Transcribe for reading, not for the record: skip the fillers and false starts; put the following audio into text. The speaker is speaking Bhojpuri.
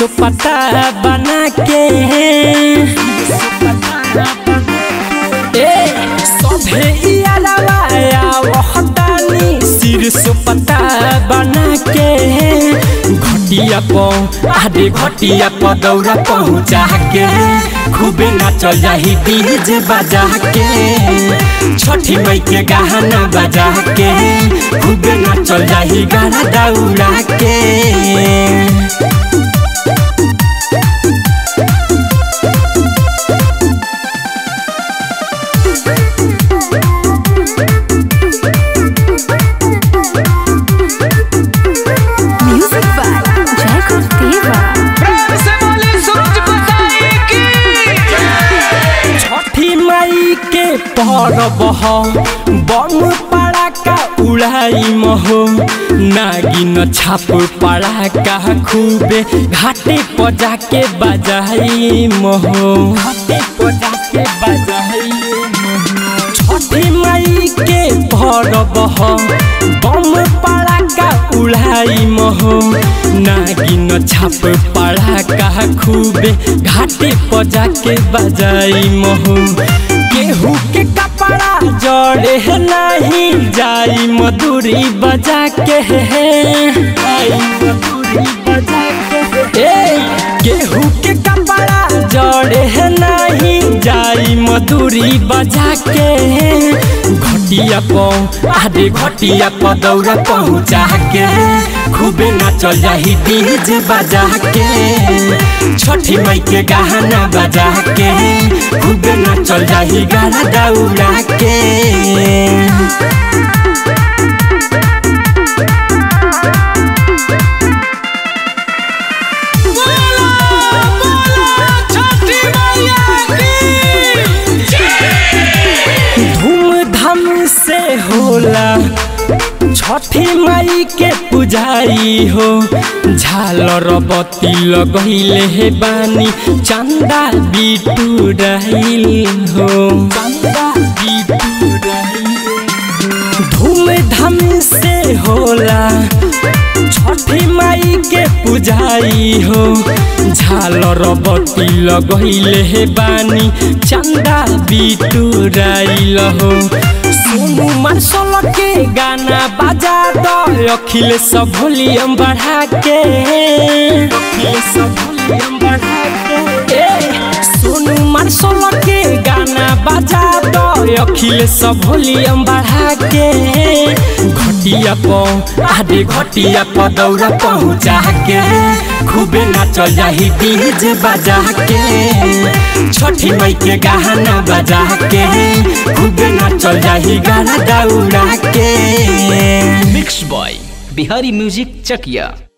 पता बना के सभे सिर पता बना के घटिया आधे घटिया दौरा पहुँचा के खूबे नाचल जाही डीजे बजा के छठी मई के गाना बजा के खूबे नाचल जाही गाना दौड़ा के। बम पड़ाका उड़ाई महो नागिन छाप पड़ाका खूबे घाटे पजा के बजाई महो घाटे पजा के बजाई छठी मई के परब बम पड़ाका उड़ाई महो नागिन छाप पड़ाका खूबे घाटे पजा के बजाई महो केहू के कपड़ा जड़े नहीं जाई मधुरी बजा के केहू के कपड़ा जड़े नहीं जाई मधुरी बजा के घटिया आधे घटिया दौरा पहुँचा के खूबे नाचल जाही डीजे बजा के छठी मई के गाना बजा के खूबे नाचल जाही गाना दौड़ा के। से होला छठी मई के पुजारी हो झालर बत्ती लगैले हे बानी चंदा बिटू रहिल हो चंदा बिटू रहिल धूमधाम से होला छठी मई के पुजारी हो झालर बत्ती लगैले हे बानी चंदा बिटू रहिल हो सोनू मार्शल के गाना बजा दो अखिलेश वॉल्यूम बढ़ा के सोनू मार्शल के गाना बजा दो अखिलेश वॉल्यूम बढ़ा के घटिया आधे घटिया दौरा पहुँचा के खूबे नाचल जाही डीजे बजा के छठी मई के गाना बजा के खूबे नाचल जाही गाना दौड़ा के। मिक्स बॉय बिहारी म्यूजिक चकिया।